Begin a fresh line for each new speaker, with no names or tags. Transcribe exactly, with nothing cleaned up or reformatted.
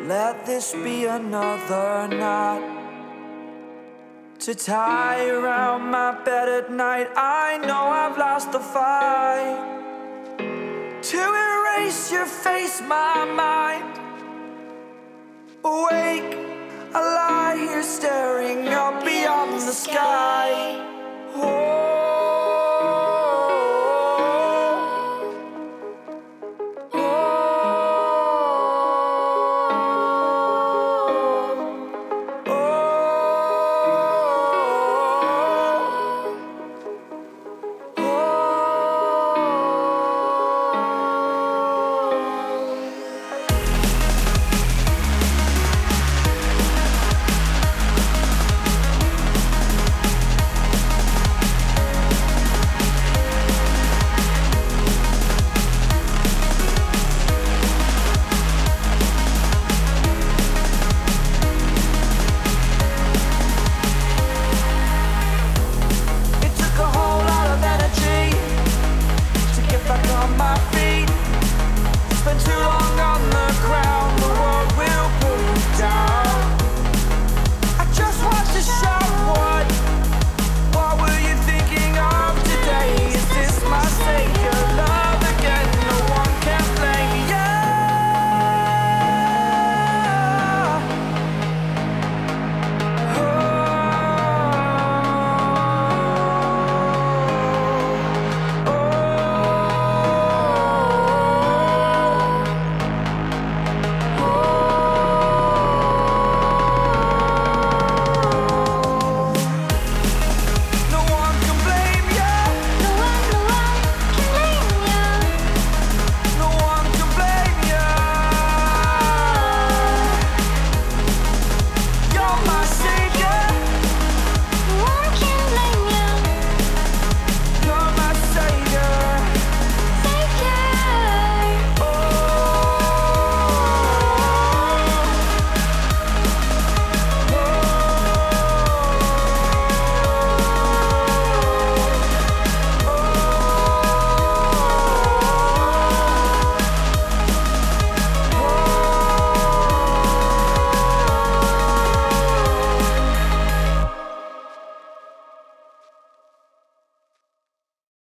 Let this be another knot to tie around my bed at night. I know I've lost the fight to erase your face, my mind. Awake, I lie here staring up beyond the sky. Oh.